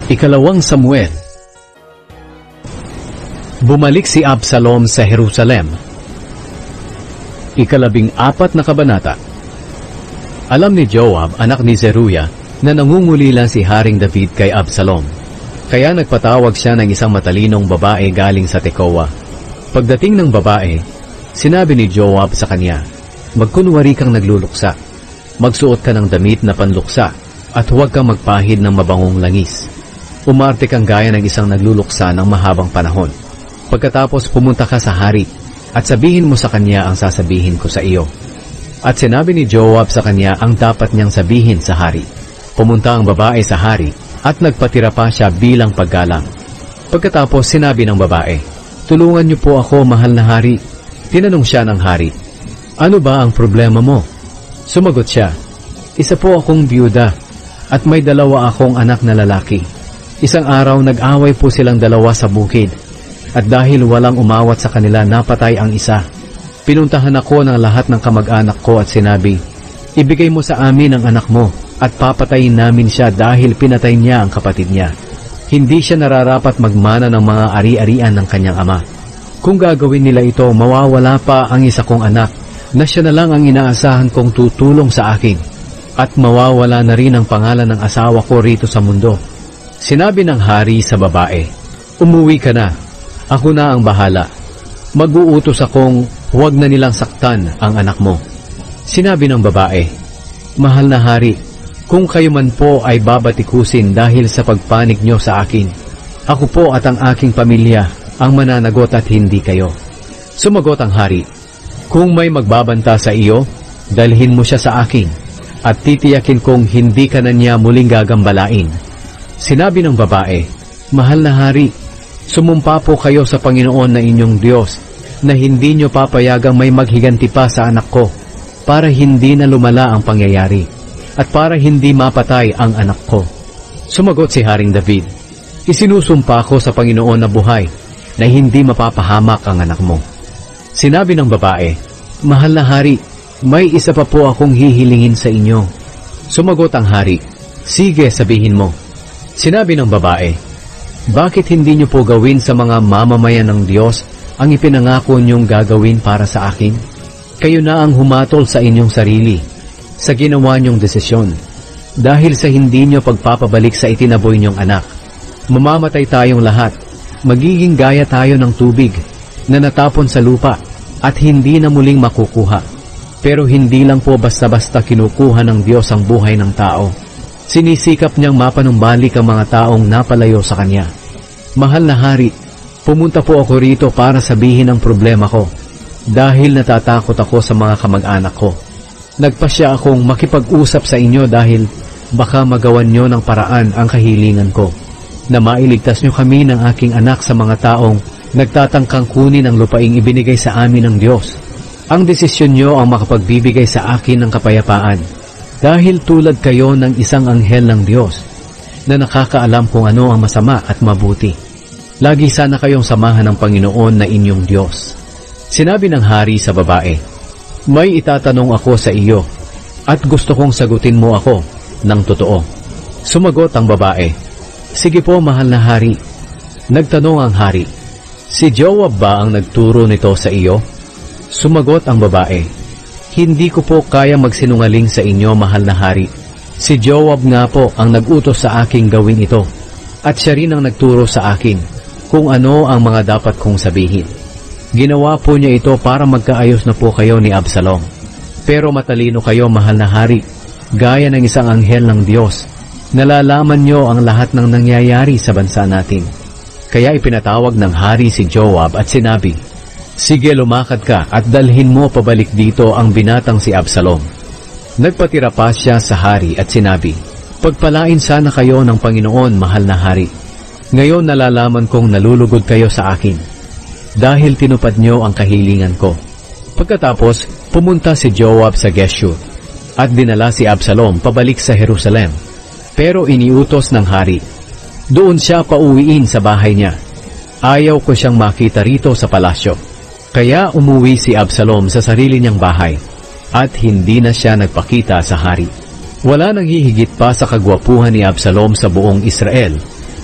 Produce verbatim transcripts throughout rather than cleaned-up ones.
Ikalawang Samuel. Bumalik si Absalom sa Jerusalem. Ikalabing apat na kabanata. Alam ni Joab, anak ni Zeruiah, na nangungulila si Haring David kay Absalom. Kaya nagpatawag siya ng isang matalinong babae galing sa Tekoa. Pagdating ng babae, sinabi ni Joab sa kanya, "Magkunwari kang nagluluksa. Magsuot ka ng damit na panluksa at huwag kang magpahid ng mabangong langis. Umarte kang gaya ng isang nagluluksa ng mahabang panahon. Pagkatapos pumunta ka sa hari at sabihin mo sa kanya ang sasabihin ko sa iyo." At sinabi ni Joab sa kanya ang dapat niyang sabihin sa hari. Pumunta ang babae sa hari at nagpatira pa siya bilang paggalang. Pagkatapos sinabi ng babae, "Tulungan niyo po ako, mahal na hari." Tinanong siya ng hari, "Ano ba ang problema mo?" Sumagot siya, "Isa po akong biyuda at may dalawa akong anak na lalaki. Isang araw nag-away po silang dalawa sa bukid at dahil walang umawat sa kanila napatay ang isa. Pinuntahan ako ng lahat ng kamag-anak ko at sinabi, 'Ibigay mo sa amin ang anak mo at papatayin namin siya dahil pinatay niya ang kapatid niya. Hindi siya nararapat magmana ng mga ari-arian ng kanyang ama. Kung gagawin nila ito, mawawala pa ang isa kong anak na siya na lang ang inaasahan kong tutulong sa akin at mawawala na rin ang pangalan ng asawa ko rito sa mundo.' Sinabi ng hari sa babae, "Umuwi ka na. Ako na ang bahala. Mag-uutos akong huwag na nilang saktan ang anak mo." Sinabi ng babae, "Mahal na hari, kung kayo man po ay babatikusin dahil sa pagpanig nyo sa akin, ako po at ang aking pamilya ang mananagot at hindi kayo." Sumagot ang hari, "Kung may magbabanta sa iyo, dalhin mo siya sa akin at titiyakin kong hindi ka na niya muling gagambalain." Sinabi ng babae, "Mahal na hari, sumumpa po kayo sa Panginoon na inyong Diyos na hindi nyo papayagang may maghiganti pa sa anak ko para hindi na lumala ang pangyayari at para hindi mapatay ang anak ko." Sumagot si Haring David, "Isinusumpa ko sa Panginoon na buhay na hindi mapapahamak ang anak mo." Sinabi ng babae, "Mahal na hari, may isa pa po akong hihilingin sa inyo." Sumagot ang hari, "Sige, sabihin mo." Sinabi ng babae, "Bakit hindi niyo po gawin sa mga mamamayan ng Diyos ang ipinangako niyong gagawin para sa akin? Kayo na ang humatol sa inyong sarili sa ginawa niyong desisyon. Dahil sa hindi niyo pagpapabalik sa itinaboy niyong anak, mamamatay tayong lahat. Magiging gaya tayo ng tubig na natapon sa lupa at hindi na muling makukuha. Pero hindi lang po basta-basta kinukuha ng Diyos ang buhay ng tao. Sinisikap niyang mapanumbalik ang mga taong napalayo sa Kanya. Mahal na hari, pumunta po ako rito para sabihin ang problema ko dahil natatakot ako sa mga kamag-anak ko. Nagpasya akong makipag-usap sa inyo dahil baka magawan niyo ng paraan ang kahilingan ko na mailigtas niyo kami ng aking anak sa mga taong nagtatangkang kunin ang lupaing ibinigay sa amin ng Diyos. Ang desisyon niyo ang makapagbibigay sa akin ng kapayapaan. Dahil tulad kayo ng isang anghel ng Diyos na nakakaalam kung ano ang masama at mabuti. Lagi sana kayong samahan ng Panginoon na inyong Diyos." Sinabi ng hari sa babae, "May itatanong ako sa iyo at gusto kong sagutin mo ako ng totoo." Sumagot ang babae, "Sige po, mahal na hari." Nagtanong ang hari, "Si Joab ba ang nagturo nito sa iyo?" Sumagot ang babae, "Hindi ko po kaya magsinungaling sa inyo, mahal na hari. Si Joab nga po ang nag-utos sa aking gawin ito at siya rin ang nagturo sa akin kung ano ang mga dapat kong sabihin. Ginawa po niya ito para magkaayos na po kayo ni Absalom. Pero matalino kayo, mahal na hari, gaya ng isang anghel ng Diyos. Nalalaman niyo ang lahat ng nangyayari sa bansa natin." Kaya ipinatawag ng hari si Joab at sinabi, "Sige, lumakad ka at dalhin mo pabalik dito ang binatang si Absalom." Nagpatira pa siya sa hari at sinabi, "Pagpalain sana kayo ng Panginoon, mahal na hari. Ngayon nalalaman kong nalulugod kayo sa akin dahil tinupad niyo ang kahilingan ko." Pagkatapos, pumunta si Joab sa Geshur at dinala si Absalom pabalik sa Jerusalem. Pero iniutos ng hari, doon siya pauwiin sa bahay niya. Ayaw ko siyang makita rito sa palasyo. Kaya umuwi si Absalom sa sarili niyang bahay at hindi na siya nagpakita sa hari. Wala nang hihigit pa sa kagwapuhan ni Absalom sa buong Israel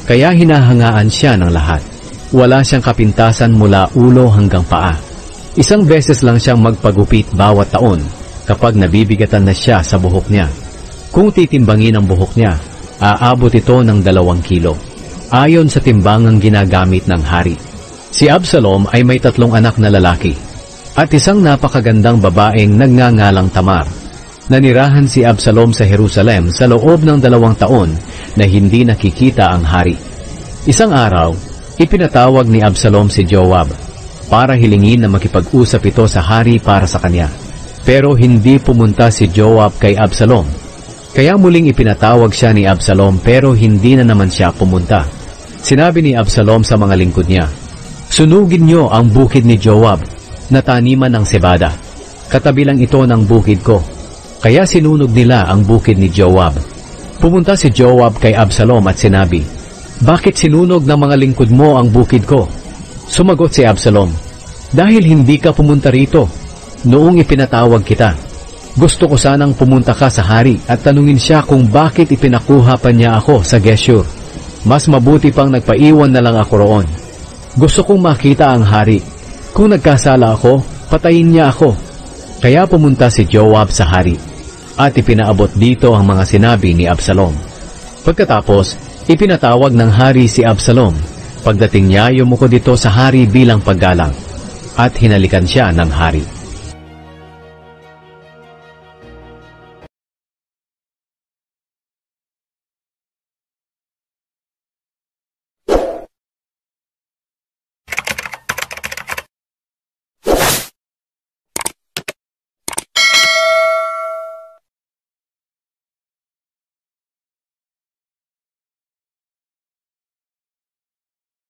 kaya hinahangaan siya ng lahat. Wala siyang kapintasan mula ulo hanggang paa. Isang beses lang siyang magpagupit bawat taon kapag nabibigatan na siya sa buhok niya. Kung titimbangin ang buhok niya, aabot ito ng dalawang kilo. Ayon sa timbangang ginagamit ng hari. Si Absalom ay may tatlong anak na lalaki at isang napakagandang babaeng nagngangalang Tamar. Nanirahan si Absalom sa Jerusalem sa loob ng dalawang taon na hindi nakikita ang hari. Isang araw, ipinatawag ni Absalom si Joab para hilingin na makipag-usap ito sa hari para sa kanya. Pero hindi pumunta si Joab kay Absalom. Kaya muling ipinatawag siya ni Absalom pero hindi na naman siya pumunta. Sinabi ni Absalom sa mga lingkod niya, "Sunugin niyo ang bukid ni Joab na taniman ng sebada. Katabi lang ito ng bukid ko." Kaya sinunog nila ang bukid ni Joab. Pumunta si Joab kay Absalom at sinabi, "Bakit sinunog ng mga lingkod mo ang bukid ko?" Sumagot si Absalom, "Dahil hindi ka pumunta rito noong ipinatawag kita. Gusto ko sanang pumunta ka sa hari at tanungin siya kung bakit ipinakuha pa niya ako sa Geshur. Mas mabuti pang nagpaiwan na lang ako roon. Gusto kong makita ang hari. Kung nagkasala ako, patayin niya ako." Kaya pumunta si Joab sa hari at ipinaabot dito ang mga sinabi ni Absalom. Pagkatapos, ipinatawag ng hari si Absalom. Pagdating niya, yumuko dito sa hari bilang paggalang at hinalikan siya ng hari.